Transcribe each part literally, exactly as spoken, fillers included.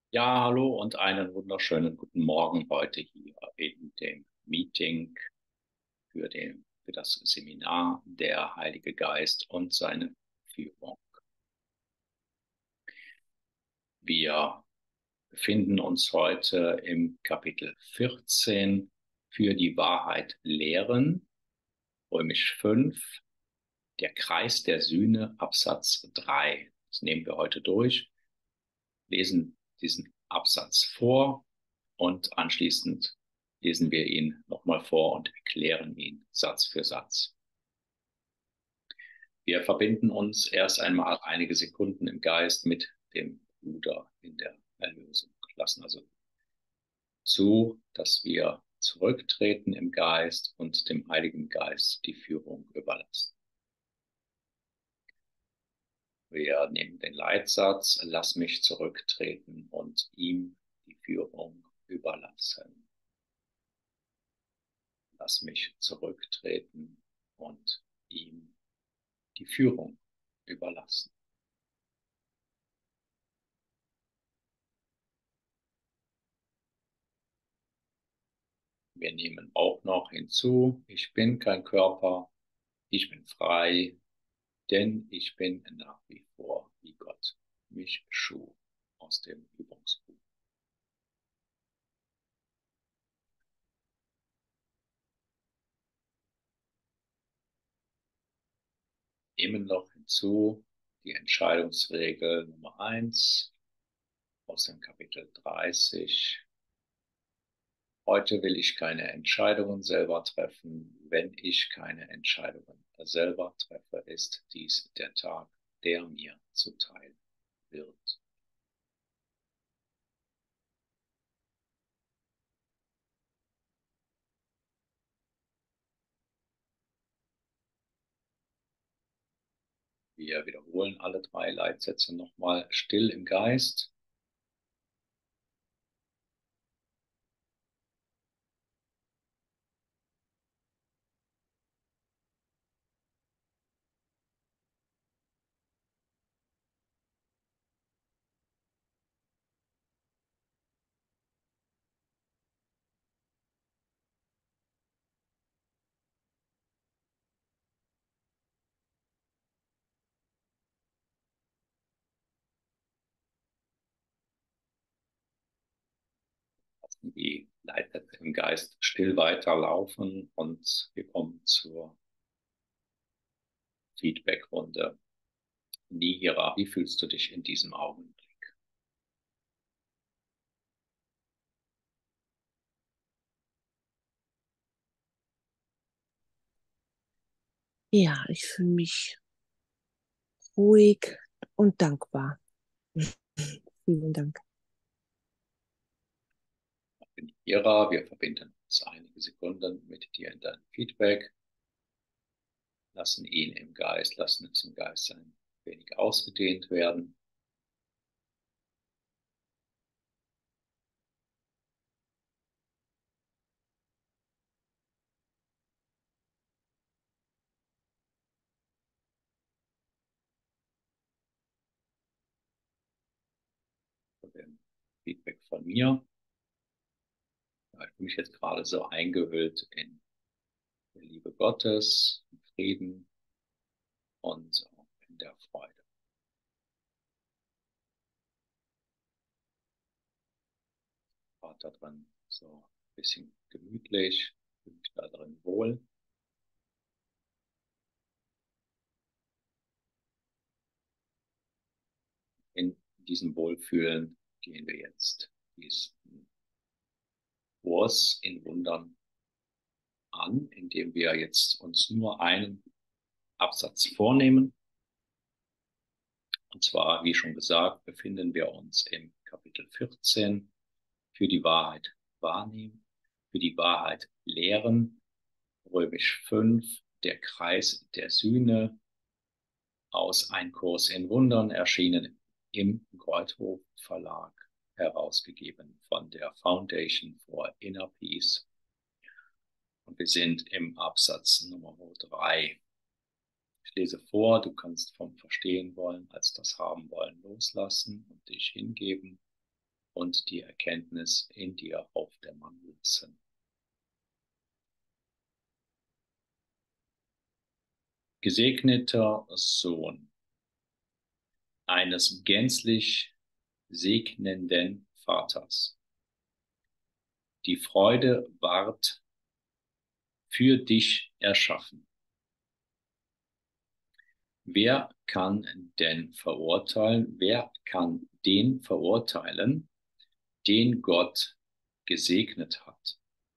Ja, hallo und einen wunderschönen guten Morgen heute hier in dem Meeting für, den, für das Seminar Der Heilige Geist und seine Führung. Wir befinden uns heute im Kapitel vierzehn für die Wahrheit lehren, römisch fünf, der Kreis der Sühne, Absatz drei. Das nehmen wir heute durch, lesen diesen Absatz vor und anschließend lesen wir ihn nochmal vor und erklären ihn Satz für Satz. Wir verbinden uns erst einmal einige Sekunden im Geist mit dem Bruder in der Erlösung. Lassen also zu, dass wir zurücktreten im Geist und dem Heiligen Geist die Führung überlassen. Wir nehmen den Leitsatz, lass mich zurücktreten und ihm die Führung überlassen. Lass mich zurücktreten und ihm die Führung überlassen. Wir nehmen auch noch hinzu, ich bin kein Körper, ich bin frei, denn ich bin nach wie vor, wie Gott mich schuf, aus dem Übungsbuch. Nehmen noch hinzu die Entscheidungsregel Nummer eins aus dem Kapitel dreißig. Heute will ich keine Entscheidungen selber treffen. Wenn ich keine Entscheidungen selber treffe, ist dies der Tag, der mir zuteil wird. Wir wiederholen alle drei Leitsätze nochmal still im Geist. Lassen die Leitsätze im Geist still weiterlaufen und wir kommen zur Feedbackrunde. Nihira, wie fühlst du dich in diesem Augenblick? Ja, ich fühle mich ruhig und dankbar. Vielen Dank. Nihira, wir verbinden uns einige Sekunden mit dir in deinem Feedback. Lassen ihn im Geist, lassen es im Geist ein wenig ausgedehnt werden. Feedback von mir. Ja, ich fühle mich jetzt gerade so eingehüllt in der Liebe Gottes, im Frieden und auch in der Freude. War da drin so ein bisschen gemütlich, fühle mich da drin wohl. In diesem Wohlfühlen gehen wir jetzt diesen Kurs in Wundern an, indem wir jetzt uns nur einen Absatz vornehmen. Und zwar, wie schon gesagt, befinden wir uns im Kapitel vierzehn für die Wahrheit wahrnehmen, für die Wahrheit lehren, römisch fünf, der Kreis der Sühne, aus Ein Kurs in Wundern, erschienen im Goldhof Verlag, herausgegeben von der Foundation for Inner Peace. Und wir sind im Absatz Nummer drei. Ich lese vor, du kannst vom Verstehen wollen als das Haben wollen loslassen und dich hingeben. und die Erkenntnis in dir aufdämmern lassen. Gesegneter Sohn eines gänzlich segnenden Vaters. Die Freude ward für dich erschaffen. Wer kann denn verurteilen, wer kann den verurteilen, den Gott gesegnet hat?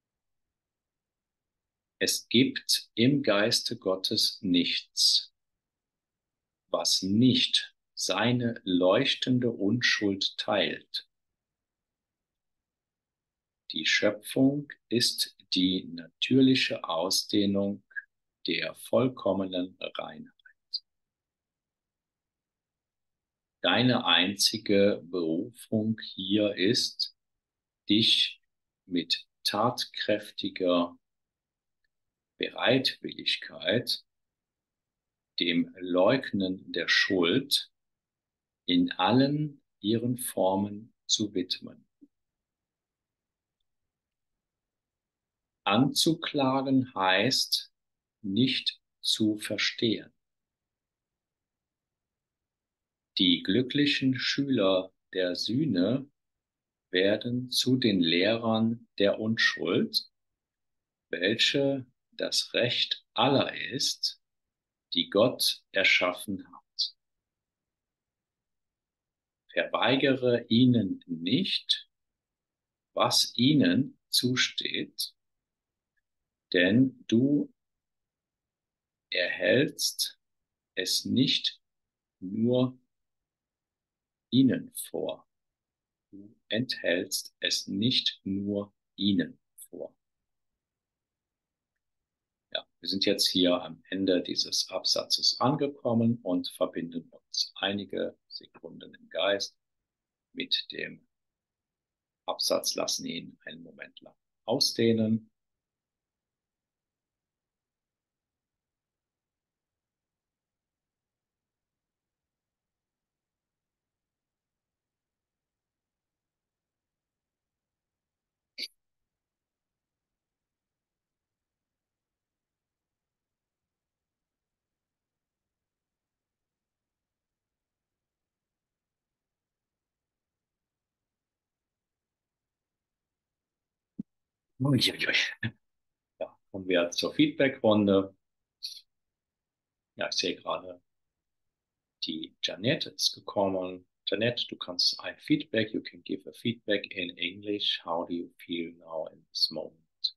Es gibt im Geiste Gottes nichts, was nicht seine leuchtende Unschuld teilt. Die Schöpfung ist die natürliche Ausdehnung der vollkommenen Reinheit. Deine einzige Berufung hier ist, dich mit tatkräftiger Bereitwilligkeit dem Leugnen der Schuld in allen ihren Formen zu widmen. Anzuklagen heißt, nicht zu verstehen. Die glücklichen Schüler der Sühne werden zu den Lehrern der Unschuld, welche das Recht aller ist, die Gott erschaffen hat. Verweigere ihnen nicht, was ihnen zusteht, denn du erhältst es nicht nur ihnen vor. Du enthältst es nicht nur ihnen vor. Ja, wir sind jetzt hier am Ende dieses Absatzes angekommen und verbinden uns einige Sekunden im Geist mit dem Absatz, lassen ihn einen Moment lang ausdehnen. Uiuiui. Ja, kommen wir zur Feedback-Runde. Ja, ich sehe gerade, die Janette ist gekommen. Janette, du kannst ein Feedback, you can give a feedback in English. How do you feel now in this moment?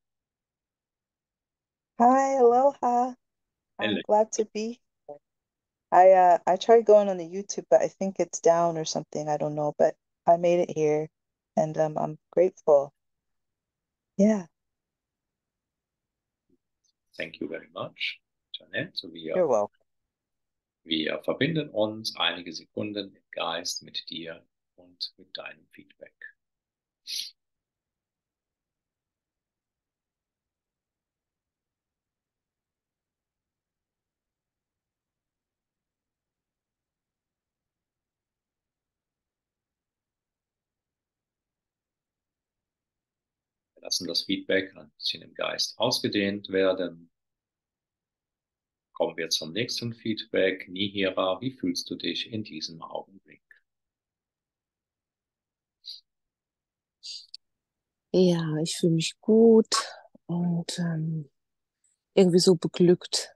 Hi, aloha. I'm Hello. glad to be here. I uh I tried going on the YouTube, but I think it's down or something. I don't know, but I made it here and um I'm grateful. Yeah, Thank you very much, Janette. Wir, you're welcome. wir verbinden uns einige Sekunden im Geist mit dir und mit deinem Feedback. Wir lassen das Feedback ein bisschen im Geist ausgedehnt werden. Kommen wir zum nächsten Feedback. Nihira, wie fühlst du dich in diesem Augenblick? Ja, ich fühle mich gut und ähm, irgendwie so beglückt.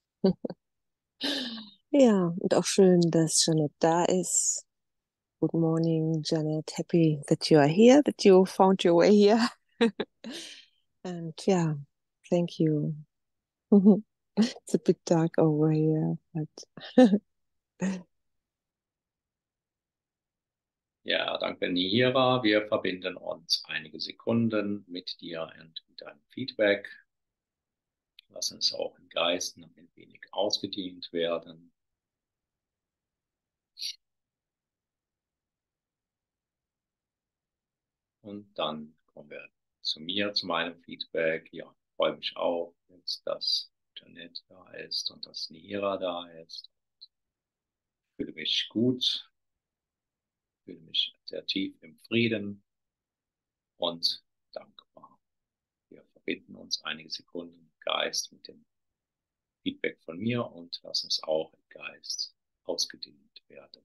Ja, und auch schön, dass Janet da ist. Good morning, Janet. Happy that you are here, that you found your way here. And yeah, thank you. It's a bit dark over here, but Ja, danke, Nihira. Wir verbinden uns einige Sekunden mit dir und mit deinem Feedback. Lassen es auch im Geist noch ein wenig ausgedehnt werden. Und dann kommen wir zu mir, zu meinem Feedback. Ja, ich freue mich auch, jetzt, dass Janet da ist und dass Nihira da ist. Ich fühle mich gut fühle mich sehr tief im Frieden und dankbar. Wir verbinden uns einige Sekunden im Geist mit dem Feedback von mir und lassen es auch im Geist ausgedehnt werden.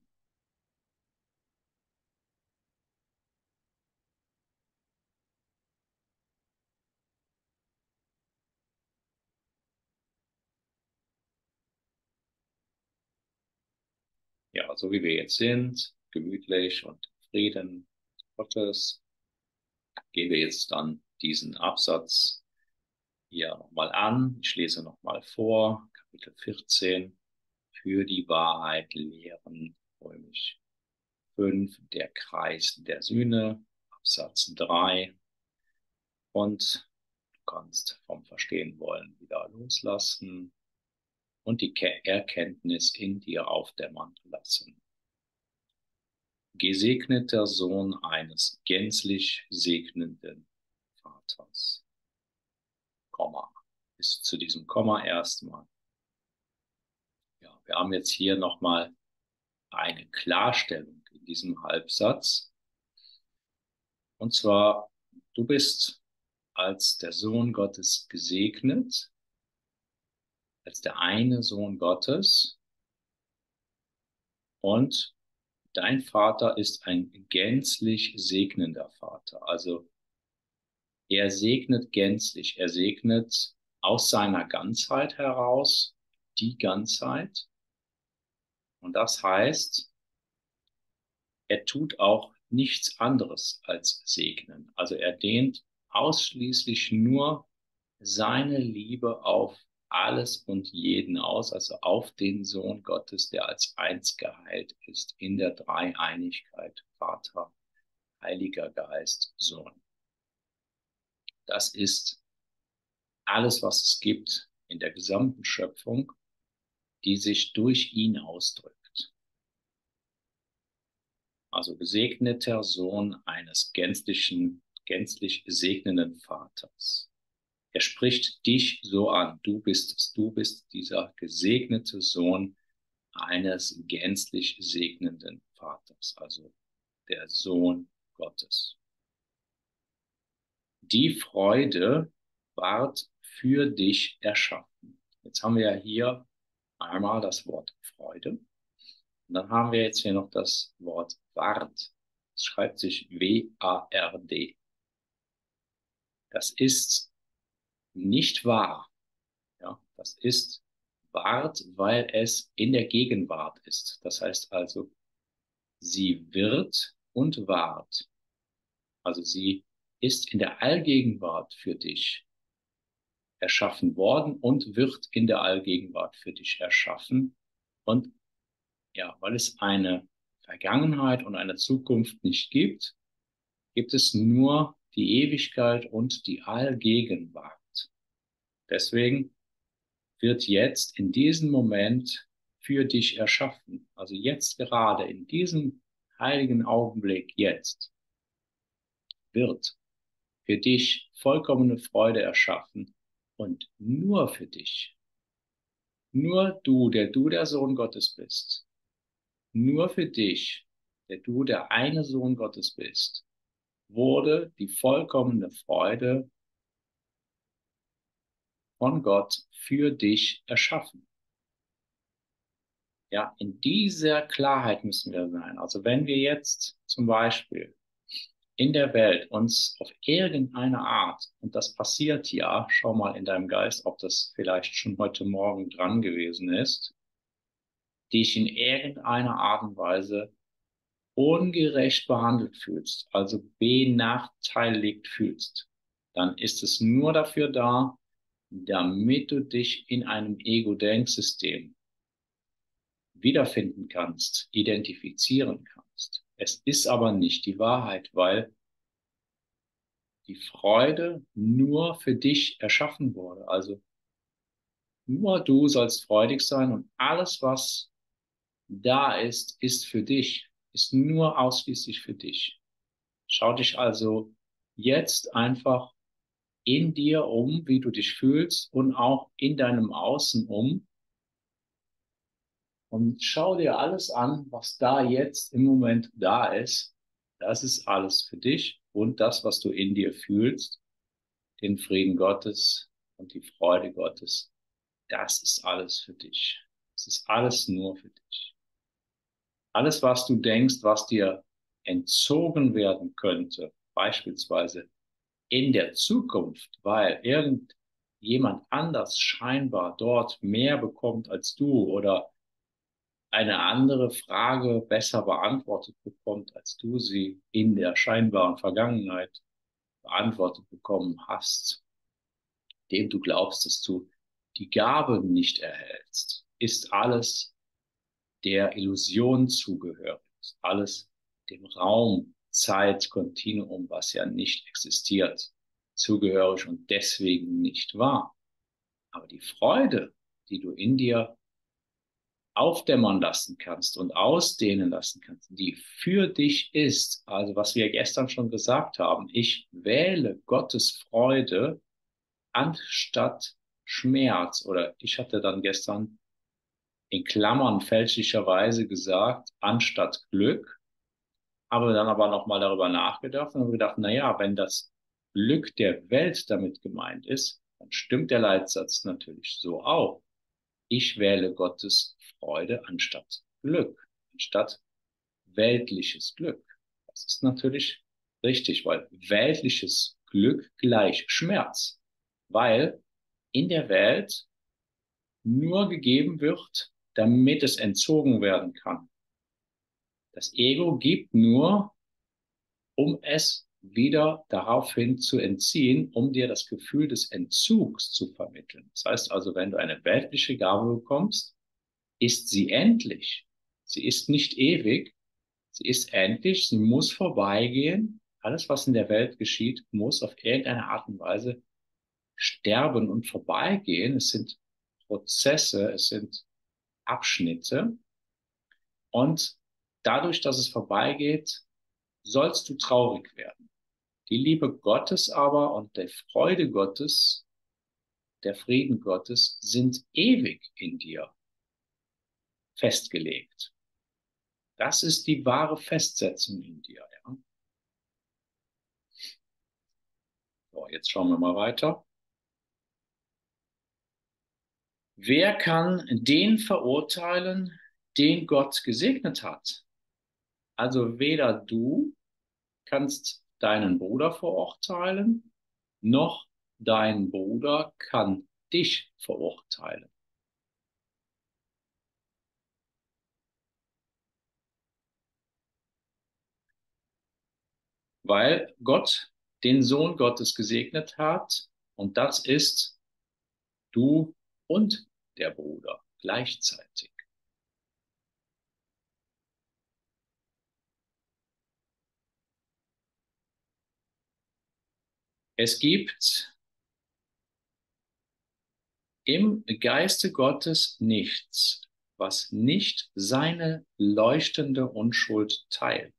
Ja, so wie wir jetzt sind, gemütlich und Frieden Gottes, gehen wir jetzt dann diesen Absatz hier nochmal an. Ich lese nochmal vor, Kapitel vierzehn, für die Wahrheit lehren, römisch fünf, der Kreis der Sühne, Absatz drei. Und du kannst vom Verstehen wollen wieder loslassen und die Erkenntnis in dir aufdämmern lassen. Gesegneter Sohn eines gänzlich segnenden Vaters. Komma. Bis zu diesem Komma erstmal. Ja, wir haben jetzt hier nochmal eine Klarstellung in diesem Halbsatz. Und zwar, du bist als der Sohn Gottes gesegnet, als der eine Sohn Gottes, und dein Vater ist ein gänzlich segnender Vater. Also er segnet gänzlich, er segnet aus seiner Ganzheit heraus die Ganzheit. Und das heißt, er tut auch nichts anderes als segnen. Also er dehnt ausschließlich nur seine Liebe auf alles und jeden aus, also auf den Sohn Gottes, der als eins geheilt ist in der Dreieinigkeit, Vater, Heiliger Geist, Sohn. Das ist alles, was es gibt in der gesamten Schöpfung, die sich durch ihn ausdrückt. Also gesegneter Sohn eines gänzlichen, gänzlich segnenden Vaters. Er spricht dich so an. Du bist es. Du bist dieser gesegnete Sohn eines gänzlich segnenden Vaters, also der Sohn Gottes. Die Freude ward für dich erschaffen. Jetzt haben wir ja hier einmal das Wort Freude. Und dann haben wir jetzt hier noch das Wort ward. Es schreibt sich W A R D. Das ist nicht wahr. Ja, das ist ward, weil es in der Gegenwart ist. Das heißt also, sie wird und ward. Also sie ist in der Allgegenwart für dich erschaffen worden und wird in der Allgegenwart für dich erschaffen. Und ja, weil es eine Vergangenheit und eine Zukunft nicht gibt, gibt es nur die Ewigkeit und die Allgegenwart. Deswegen wird jetzt in diesem Moment für dich erschaffen. Also jetzt gerade, in diesem heiligen Augenblick jetzt, wird für dich vollkommene Freude erschaffen und nur für dich. Nur du, der du der Sohn Gottes bist. Nur für dich, der du der eine Sohn Gottes bist, wurde die vollkommene Freude von Gott für dich erschaffen. Ja, in dieser Klarheit müssen wir sein. Also wenn wir jetzt zum Beispiel in der Welt uns auf irgendeine Art, und das passiert ja, schau mal in deinem Geist, ob das vielleicht schon heute Morgen dran gewesen ist, dich in irgendeiner Art und Weise ungerecht behandelt fühlst, also benachteiligt fühlst, dann ist es nur dafür da, damit du dich in einem Ego-Denksystem wiederfinden kannst, identifizieren kannst. Es ist aber nicht die Wahrheit, weil die Freude nur für dich erschaffen wurde. Also nur du sollst freudig sein und alles, was da ist, ist für dich, ist nur ausschließlich für dich. Schau dich also jetzt einfach in dir um, wie du dich fühlst und auch in deinem Außen um. Und schau dir alles an, was da jetzt im Moment da ist. Das ist alles für dich und das, was du in dir fühlst, den Frieden Gottes und die Freude Gottes. Das ist alles für dich. Das ist alles nur für dich. Alles, was du denkst, was dir entzogen werden könnte, beispielsweise in der Zukunft, weil irgendjemand anders scheinbar dort mehr bekommt als du oder eine andere Frage besser beantwortet bekommt, als du sie in der scheinbaren Vergangenheit beantwortet bekommen hast, dem du glaubst, dass du die Gabe nicht erhältst, ist alles der Illusion zugehörig, ist alles dem Raum, Zeit, Kontinuum, was ja nicht existiert, zugehörig und deswegen nicht wahr. Aber die Freude, die du in dir aufdämmern lassen kannst und ausdehnen lassen kannst, die für dich ist, also was wir gestern schon gesagt haben, ich wähle Gottes Freude anstatt Schmerz, oder ich hatte dann gestern in Klammern fälschlicherweise gesagt, anstatt Glück, habe dann aber nochmal darüber nachgedacht und habe gedacht, na ja, wenn das Glück der Welt damit gemeint ist, dann stimmt der Leitsatz natürlich so auch. Ich wähle Gottes Freude anstatt Glück, anstatt weltliches Glück. Das ist natürlich richtig, weil weltliches Glück gleich Schmerz, weil in der Welt nur gegeben wird, damit es entzogen werden kann. Das Ego gibt nur, um es wieder daraufhin zu entziehen, um dir das Gefühl des Entzugs zu vermitteln. Das heißt also, wenn du eine weltliche Gabe bekommst, ist sie endlich. Sie ist nicht ewig. Sie ist endlich. Sie muss vorbeigehen. Alles, was in der Welt geschieht, muss auf irgendeine Art und Weise sterben und vorbeigehen. Es sind Prozesse, es sind Abschnitte. Und dadurch, dass es vorbeigeht, sollst du traurig werden. Die Liebe Gottes aber und der Freude Gottes, der Frieden Gottes sind ewig in dir festgelegt. Das ist die wahre Festsetzung in dir. Ja? So, jetzt schauen wir mal weiter. Wer kann den verurteilen, den Gott gesegnet hat? Also weder du kannst deinen Bruder verurteilen, noch dein Bruder kann dich verurteilen. Weil Gott den Sohn Gottes gesegnet hat und das ist du und der Bruder gleichzeitig. Es gibt im Geiste Gottes nichts, was nicht seine leuchtende Unschuld teilt.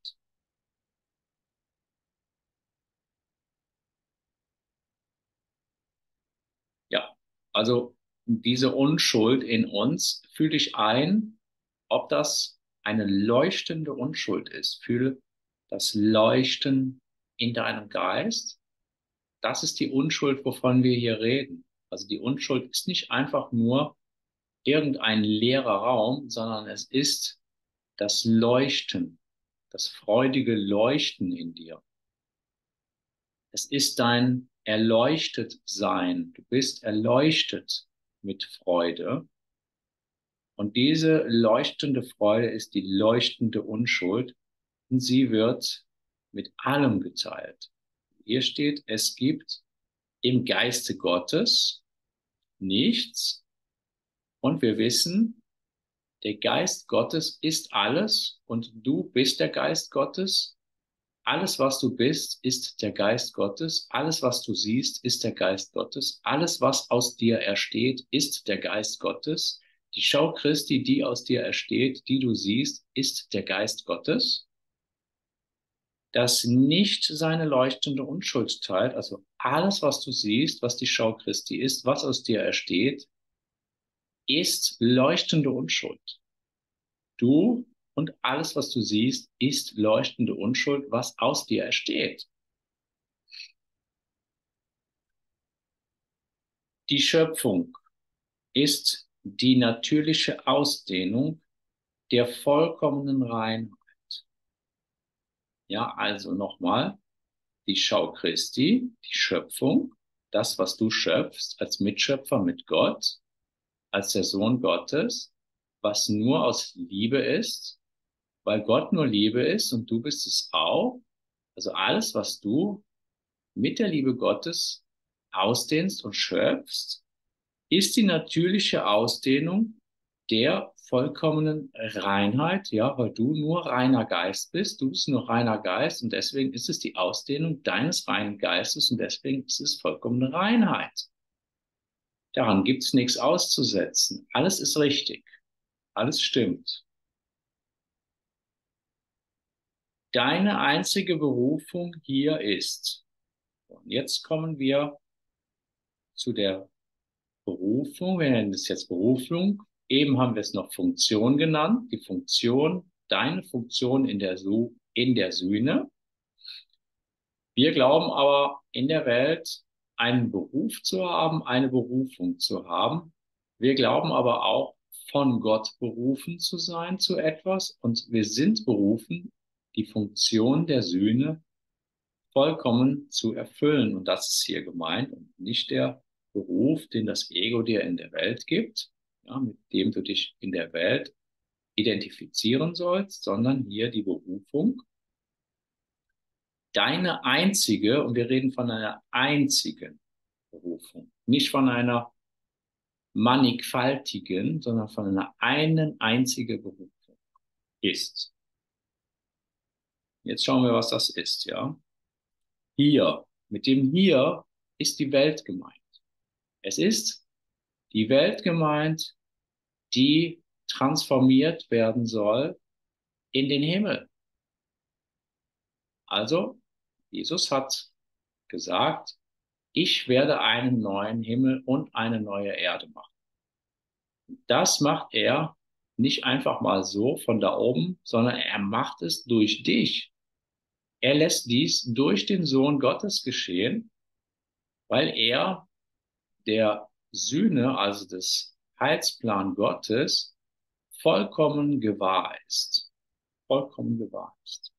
Ja, also diese Unschuld in uns, fühl dich ein, ob das eine leuchtende Unschuld ist. Fühle das Leuchten in deinem Geist. Das ist die Unschuld, wovon wir hier reden. Also die Unschuld ist nicht einfach nur irgendein leerer Raum, sondern es ist das Leuchten, das freudige Leuchten in dir. Es ist dein erleuchtet Sein. Du bist erleuchtet mit Freude. Und diese leuchtende Freude ist die leuchtende Unschuld und sie wird mit allem geteilt. Hier steht, es gibt im Geiste Gottes nichts und wir wissen, der Geist Gottes ist alles und du bist der Geist Gottes. Alles, was du bist, ist der Geist Gottes. Alles, was du siehst, ist der Geist Gottes. Alles, was aus dir ersteht, ist der Geist Gottes. Die Schau Christi, die aus dir ersteht, die du siehst, ist der Geist Gottes. Das nicht seine leuchtende Unschuld teilt, also alles, was du siehst, was die Schau Christi ist, was aus dir ersteht, ist leuchtende Unschuld. Du und alles, was du siehst, ist leuchtende Unschuld, was aus dir entsteht. Die Schöpfung ist die natürliche Ausdehnung der vollkommenen Reinheit. Ja, also nochmal, die Schau Christi, die Schöpfung, das, was du schöpfst als Mitschöpfer mit Gott, als der Sohn Gottes, was nur aus Liebe ist, weil Gott nur Liebe ist und du bist es auch. Also alles, was du mit der Liebe Gottes ausdehnst und schöpfst, ist die natürliche Ausdehnung der vollkommenen Reinheit, ja, weil du nur reiner Geist bist, du bist nur reiner Geist und deswegen ist es die Ausdehnung deines reinen Geistes und deswegen ist es vollkommene Reinheit. Daran gibt es nichts auszusetzen. Alles ist richtig. Alles stimmt. Deine einzige Berufung hier ist, und jetzt kommen wir zu der Berufung, wir nennen es jetzt Berufung, eben haben wir es noch Funktion genannt, die Funktion, deine Funktion in der, Su in der Sühne. Wir glauben aber in der Welt einen Beruf zu haben, eine Berufung zu haben. Wir glauben aber auch von Gott berufen zu sein zu etwas und wir sind berufen, die Funktion der Sühne vollkommen zu erfüllen. Und das ist hier gemeint und nicht der Beruf, den das Ego dir in der Welt gibt, ja, mit dem du dich in der Welt identifizieren sollst, sondern hier die Berufung, deine einzige, und wir reden von einer einzigen Berufung, nicht von einer mannigfaltigen, sondern von einer einen einzigen Berufung ist. Jetzt schauen wir, was das ist, ja. Hier, mit dem Hier ist die Welt gemeint. Es ist die Welt gemeint, die transformiert werden soll in den Himmel. Also, Jesus hat gesagt, ich werde einen neuen Himmel und eine neue Erde machen. Das macht er nicht einfach mal so von da oben, sondern er macht es durch dich. Er lässt dies durch den Sohn Gottes geschehen, weil er der Sühne, also des Heilsplan Gottes, vollkommen gewahr ist. Vollkommen gewahr ist.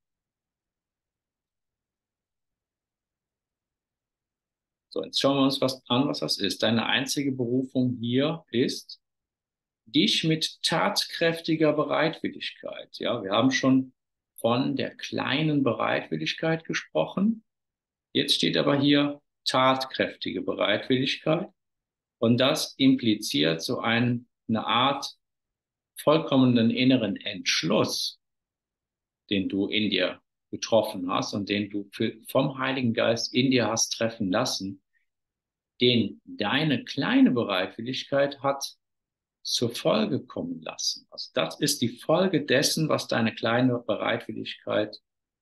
So, jetzt schauen wir uns was an, was das ist. Deine einzige Berufung hier ist, dich mit tatkräftiger Bereitwilligkeit. Ja, wir haben schon von der kleinen Bereitwilligkeit gesprochen. Jetzt steht aber hier tatkräftige Bereitwilligkeit. Und das impliziert so ein, eine Art vollkommenen inneren Entschluss, den du in dir getroffen hast und den du für, vom Heiligen Geist in dir hast treffen lassen, den deine kleine Bereitwilligkeit hat zur Folge kommen lassen. Also das ist die Folge dessen, was deine kleine Bereitwilligkeit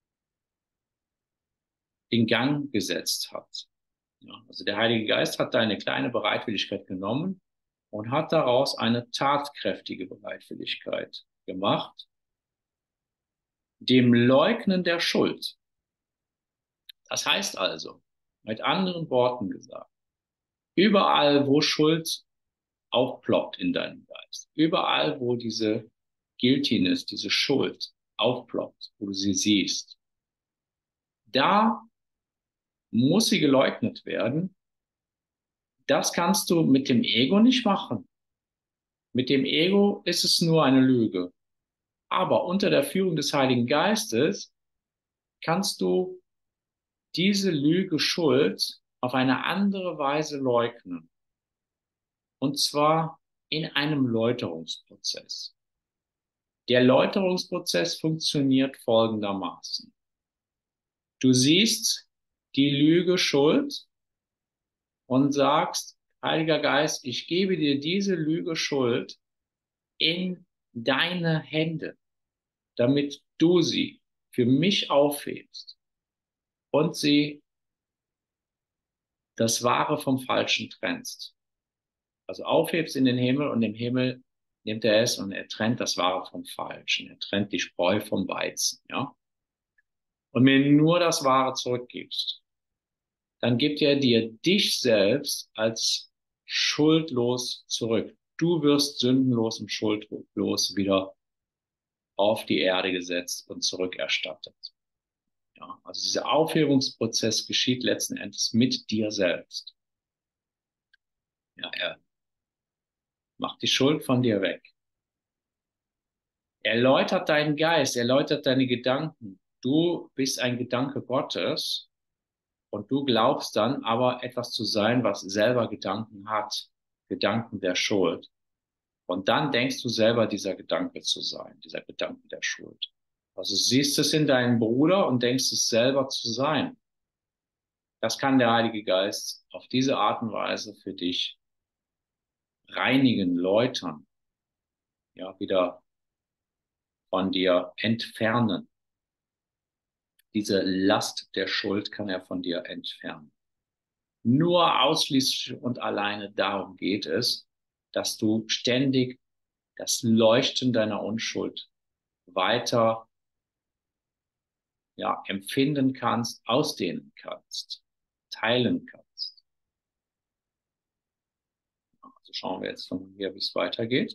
in Gang gesetzt hat. Ja, also der Heilige Geist hat deine kleine Bereitwilligkeit genommen und hat daraus eine tatkräftige Bereitwilligkeit gemacht, dem Leugnen der Schuld. Das heißt also, mit anderen Worten gesagt, überall, wo Schuld aufploppt in deinem Geist, überall, wo diese Guiltiness, diese Schuld aufploppt, wo du sie siehst, da muss sie geleugnet werden. Das kannst du mit dem Ego nicht machen. Mit dem Ego ist es nur eine Lüge. Aber unter der Führung des Heiligen Geistes kannst du diese Lüge Schuld auf eine andere Weise leugnen. Und zwar in einem Läuterungsprozess. Der Läuterungsprozess funktioniert folgendermaßen. Du siehst die Lüge Schuld und sagst, Heiliger Geist, ich gebe dir diese Lüge Schuld in deine Hände, damit du sie für mich aufhebst und sie das Wahre vom Falschen trennst. Also aufhebst in den Himmel und im Himmel nimmt er es und er trennt das Wahre vom Falschen. Er trennt die Spreu vom Weizen, ja. Und mir nur das Wahre zurückgibst, dann gibt er dir dich selbst als schuldlos zurück. Du wirst sündenlos und schuldlos wieder auf die Erde gesetzt und zurückerstattet. Ja, also dieser Aufhebungsprozess geschieht letzten Endes mit dir selbst. Ja, er macht die Schuld von dir weg. Er läutert deinen Geist, er läutert deine Gedanken. Du bist ein Gedanke Gottes und du glaubst dann aber etwas zu sein, was selber Gedanken hat, Gedanken der Schuld. Und dann denkst du selber, dieser Gedanke zu sein, dieser Gedanke der Schuld. Also siehst es in deinem Bruder und denkst es selber zu sein. Das kann der Heilige Geist auf diese Art und Weise für dich reinigen, läutern, ja, wieder von dir entfernen. Diese Last der Schuld kann er von dir entfernen. Nur ausschließlich und alleine darum geht es, dass du ständig das Leuchten deiner Unschuld weiter, ja, empfinden kannst, ausdehnen kannst, teilen kannst. Also schauen wir jetzt von hier, wie es weitergeht.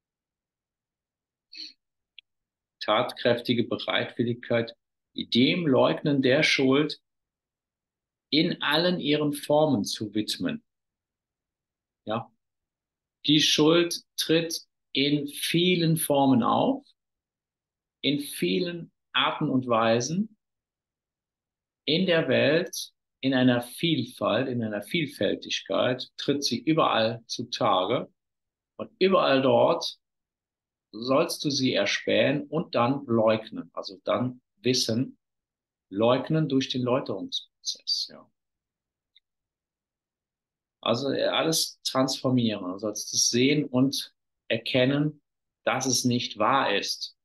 Tatkräftige Bereitwilligkeit, dem Leugnen der Schuld in allen ihren Formen zu widmen. Ja, die Schuld tritt in vielen Formen auf, in vielen Arten und Weisen, in der Welt, in einer Vielfalt, in einer Vielfältigkeit, tritt sie überall zutage und überall dort sollst du sie erspähen und dann leugnen, also dann wissen, leugnen durch den Läuterungsprozess, ja. Also alles transformieren, du sollst es sehen und erkennen, dass es nicht wahr ist.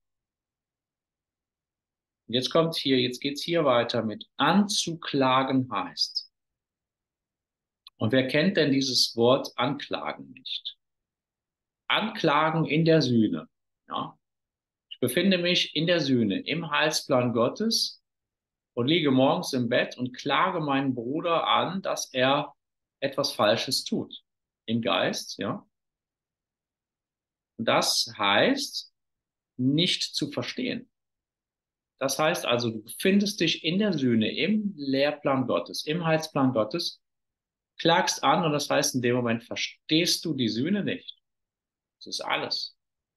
Und jetzt kommt hier, jetzt geht's hier weiter mit anzuklagen heißt. Und wer kennt denn dieses Wort anklagen nicht? Anklagen in der Sühne, ja. Ich befinde mich in der Sühne, im Heilsplan Gottes und liege morgens im Bett und klage meinen Bruder an, dass er etwas Falsches tut. Im Geist, ja. Und das heißt, nicht zu verstehen. Das heißt also, du befindest dich in der Sühne, im Lehrplan Gottes, im Heilsplan Gottes, klagst an und das heißt, in dem Moment verstehst du die Sühne nicht. Das ist alles.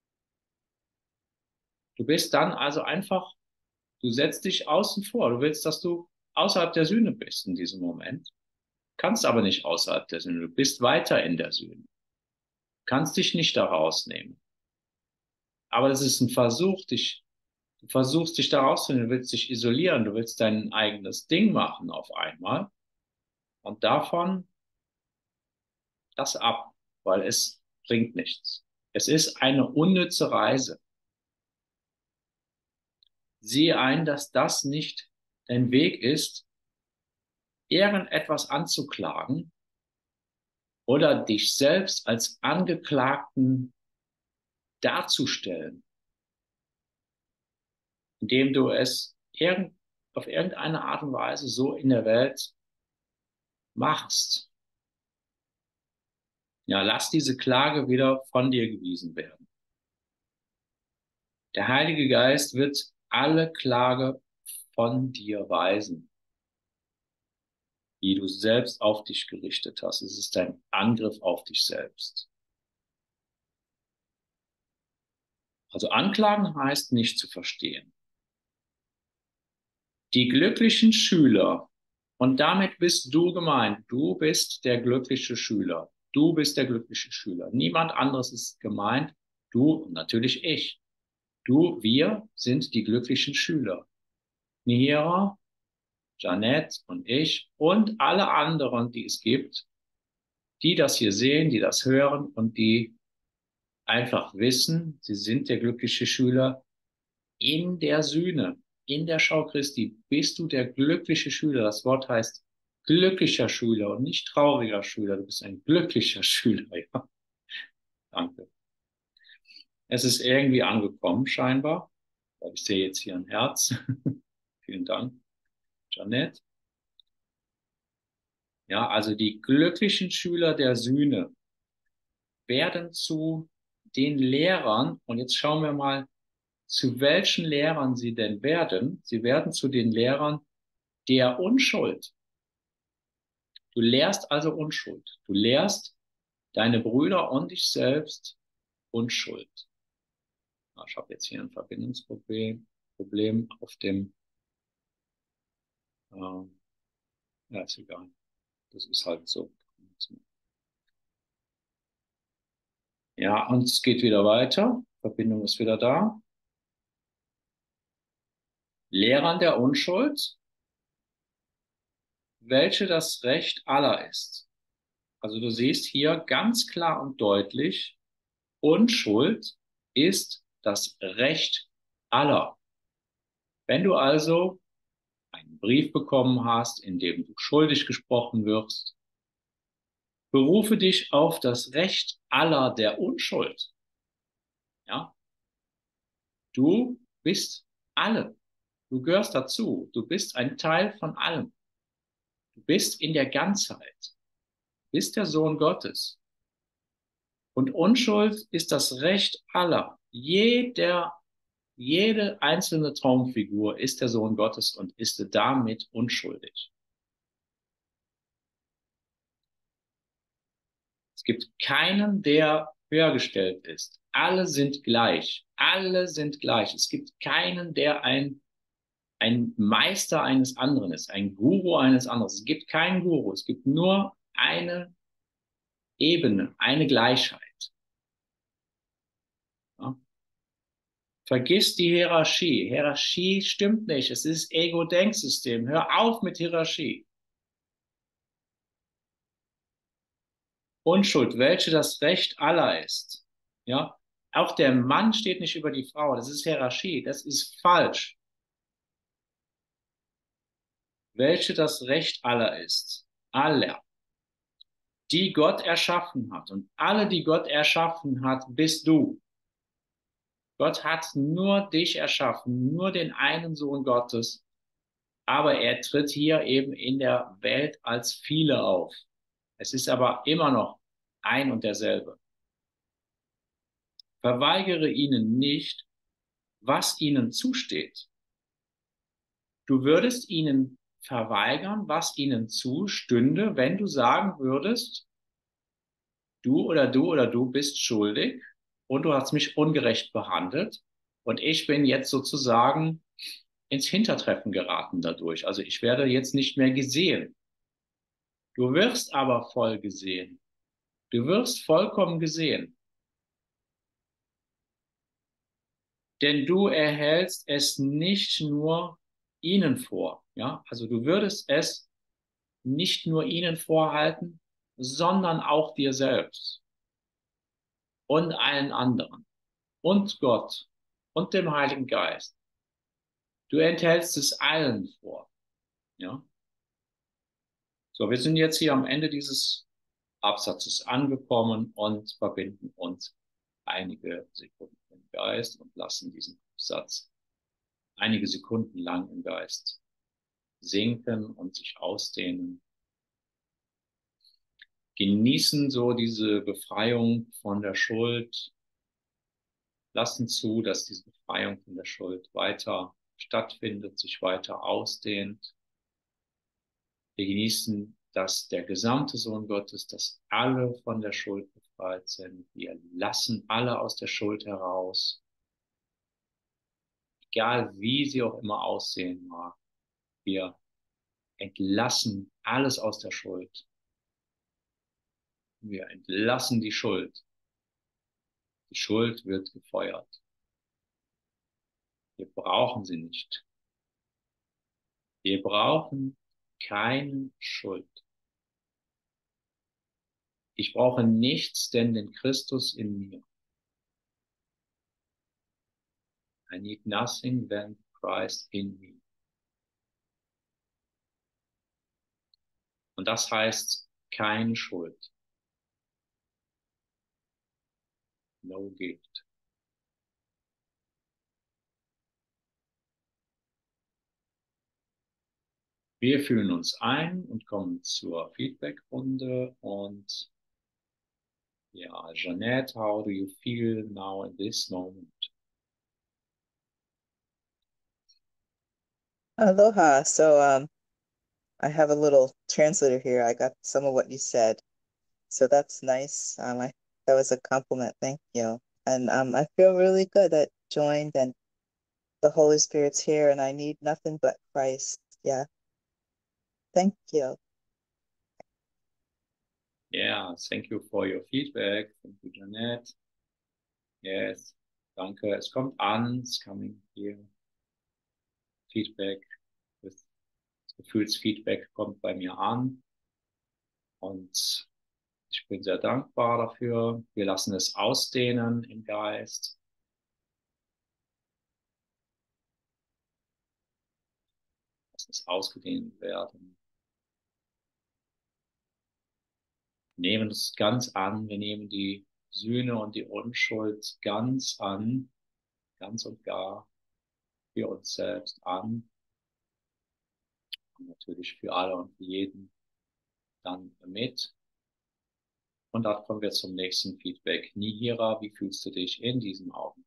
Du bist dann also einfach, du setzt dich außen vor. Du willst, dass du außerhalb der Sühne bist in diesem Moment. Kannst aber nicht außerhalb der Sühne. Du bist weiter in der Sühne. Kannst dich nicht da rausnehmen. Aber das ist ein Versuch, dich, du versuchst dich da rauszunehmen. Du willst dich isolieren. Du willst dein eigenes Ding machen auf einmal. Und davon das ab, weil es bringt nichts. Es ist eine unnütze Reise. Sieh ein, dass das nicht dein Weg ist, irgendetwas anzuklagen oder dich selbst als Angeklagten darzustellen, indem du es irgend, auf irgendeine Art und Weise so in der Welt machst. Ja, lass diese Klage wieder von dir gewiesen werden. Der Heilige Geist wird alle Klage von dir weisen, die du selbst auf dich gerichtet hast. Es ist ein Angriff auf dich selbst. Also anklagen heißt nicht zu verstehen. Die glücklichen Schüler, und damit bist du gemeint, du bist der glückliche Schüler. Du bist der glückliche Schüler. Niemand anderes ist gemeint. Du und natürlich ich. Du, wir sind die glücklichen Schüler. Mihira, Janette und ich und alle anderen, die es gibt, die das hier sehen, die das hören und die einfach wissen, sie sind der glückliche Schüler in der Sühne, in der Schau Christi. Bist du der glückliche Schüler? Das Wort heißt glücklicher Schüler und nicht trauriger Schüler. Du bist ein glücklicher Schüler. Ja. Danke. Es ist irgendwie angekommen, scheinbar. Ich sehe jetzt hier ein Herz. Vielen Dank, Janet. Ja, also die glücklichen Schüler der Sühne werden zu den Lehrern, und jetzt schauen wir mal, zu welchen Lehrern sie denn werden. Sie werden zu den Lehrern der Unschuld. Du lehrst also Unschuld. Du lehrst deine Brüder und dich selbst Unschuld. Ich habe jetzt hier ein Verbindungsproblem Problem auf dem, äh, ja, ist egal. Das ist halt so. Ja, und es geht wieder weiter. Verbindung ist wieder da. Lehrern der Unschuld, welche das Recht aller ist. Also du siehst hier ganz klar und deutlich, Unschuld ist das Recht aller. Wenn du also einen Brief bekommen hast, in dem du schuldig gesprochen wirst, berufe dich auf das Recht aller der Unschuld. Ja? Du bist alle. Du gehörst dazu. Du bist ein Teil von allem. Du bist in der Ganzheit. Du bist der Sohn Gottes. Und Unschuld ist das Recht aller. Jeder, jede einzelne Traumfigur ist der Sohn Gottes und ist damit unschuldig. Es gibt keinen, der höher gestellt ist. Alle sind gleich. Alle sind gleich. Es gibt keinen, der ein, ein Meister eines anderen ist, ein Guru eines anderen. Es gibt keinen Guru. Es gibt nur eine Ebene, eine Gleichheit. Ja? Vergiss die Hierarchie. Hierarchie stimmt nicht. Es ist Ego-Denksystem. Hör auf mit Hierarchie. Unschuld, welche das Recht aller ist. Ja, auch der Mann steht nicht über die Frau. Das ist Hierarchie. Das ist falsch. Welche das Recht aller ist. Aller. Die Gott erschaffen hat. Und alle, die Gott erschaffen hat, bist du. Gott hat nur dich erschaffen, nur den einen Sohn Gottes. Aber er tritt hier eben in der Welt als viele auf. Es ist aber immer noch ein und derselbe. Verweigere ihnen nicht, was ihnen zusteht. Du würdest ihnen verweigern, was ihnen zustünde, wenn du sagen würdest, du oder du oder du bist schuldig und du hast mich ungerecht behandelt und ich bin jetzt sozusagen ins Hintertreffen geraten dadurch. Also ich werde jetzt nicht mehr gesehen. Du wirst aber voll gesehen. Du wirst vollkommen gesehen. Denn du erhältst es nicht nur ihnen vor. Ja, also du würdest es nicht nur ihnen vorhalten, sondern auch dir selbst und allen anderen und Gott und dem Heiligen Geist. Du enthältst es allen vor. Ja? So, wir sind jetzt hier am Ende dieses Absatzes angekommen und verbinden uns einige Sekunden im Geist und lassen diesen Absatz einige Sekunden lang im Geist sinken und sich ausdehnen. Genießen so diese Befreiung von der Schuld. Lassen zu, dass diese Befreiung von der Schuld weiter stattfindet, sich weiter ausdehnt. Wir genießen, dass der gesamte Sohn Gottes, dass alle von der Schuld befreit sind. Wir lassen alle aus der Schuld heraus. Egal wie sie auch immer aussehen mag. Wir entlassen alles aus der Schuld. Wir entlassen die Schuld. Die Schuld wird gefeuert. Wir brauchen sie nicht. Wir brauchen keine Schuld. Ich brauche nichts, denn den Christus in mir. I need nothing than Christ in me. Und das heißt keine Schuld. No guilt. Wir fühlen uns ein und kommen zur Feedback-Runde. Und ja, Jeanette, how do you feel now in this moment? Aloha. So um, I have a little translator here. I got some of what you said. So that's nice. Um, I that was a compliment. Thank you. And um, I feel really good that joined and the Holy Spirit's here, and I need nothing but Christ. Yeah. Thank you. Yeah, thank you for your feedback. Thank you, Jeanette. Yes, danke. Es kommt an. It's coming here. Feedback. Das Gefühlsfeedback kommt bei mir an. Und ich bin sehr dankbar dafür. Wir lassen es ausdehnen im Geist. Lassen es ausgedehnt werden. Nehmen es ganz an. Wir nehmen die Sühne und die Unschuld ganz an. Ganz und gar für uns selbst an. Und natürlich für alle und für jeden dann mit. Und dann kommen wir zum nächsten Feedback. Nihira, wie fühlst du dich in diesem Augenblick?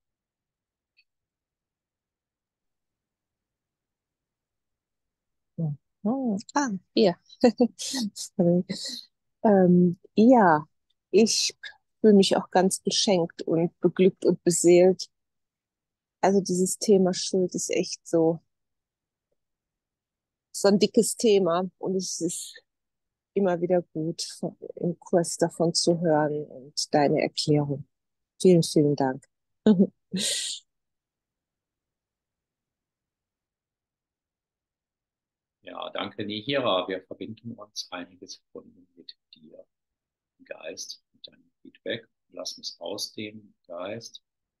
Oh, ah, ja. Sorry. Ähm, ja, ich fühle mich auch ganz beschenkt und beglückt und beseelt. Also dieses Thema Schuld ist echt so, so ein dickes Thema und es ist immer wieder gut, von- im Kurs davon zu hören und deine Erklärung. Vielen, vielen Dank. Ja, danke, Nihira. Wir verbinden uns einige Sekunden mit dir im Geist, mit deinem Feedback. Lass uns ausdehnen im Geist.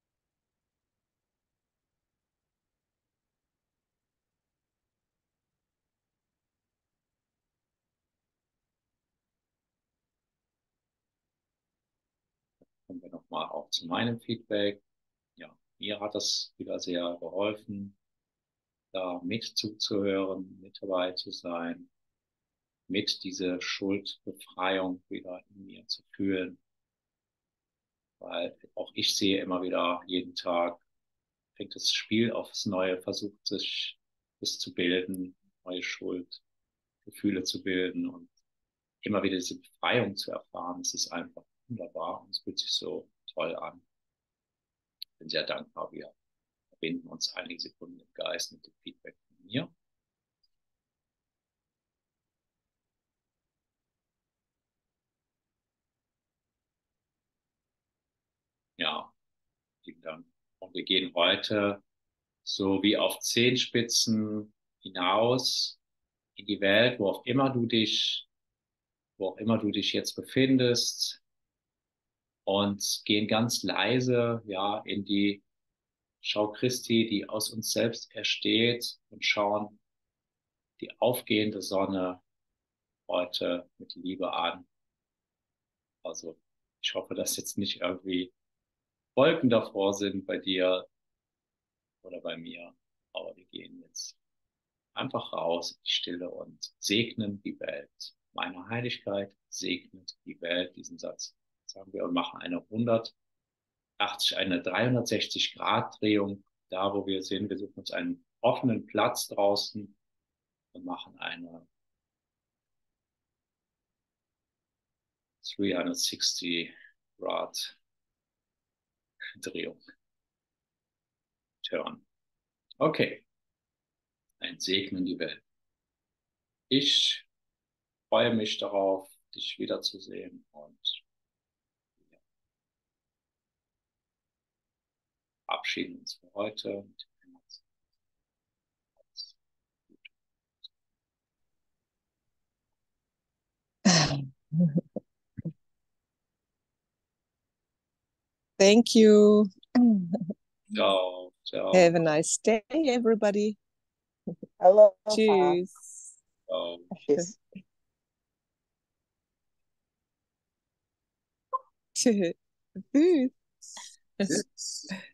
Kommen wir nochmal auch zu meinem Feedback. Ja, mir hat das wieder sehr geholfen, da mit zuzuhören, mit dabei zu sein, mit dieser Schuldbefreiung wieder in mir zu fühlen. Weil auch ich sehe immer wieder jeden Tag, fängt das Spiel aufs Neue, versucht sich das zu bilden, neue Schuldgefühle zu bilden und immer wieder diese Befreiung zu erfahren. Es ist einfach wunderbar und es fühlt sich so toll an. Ich bin sehr dankbar. Wir verbinden uns einige Sekunden im Geist mit dem Feedback von mir. Ja, vielen Dank. Und wir gehen heute so wie auf Zehenspitzen hinaus in die Welt, wo auch immer du dich, wo auch immer du dich jetzt befindest, und gehen ganz leise, ja, in die Schau Christi, die aus uns selbst ersteht, und schauen die aufgehende Sonne heute mit Liebe an. Also ich hoffe, dass jetzt nicht irgendwie Wolken davor sind bei dir oder bei mir, aber wir gehen jetzt einfach raus in die Stille und segnen die Welt. Meine Heiligkeit segnet die Welt. Diesen Satz sagen wir und machen eine hundertachtzig, eine dreihundertsechzig Grad Drehung da, wo wir sind. Wir suchen uns einen offenen Platz draußen und machen eine dreihundertsechzig Grad Drehung. Turn. Okay. Ein Segnen die Welt. Ich freue mich darauf, dich wiederzusehen, und wir verabschieden uns für heute. Thank you. Ciao, ciao, Have a nice day, everybody. Aloha. Tschüss. ciao. Tschüss. Tschüss. Tschüss.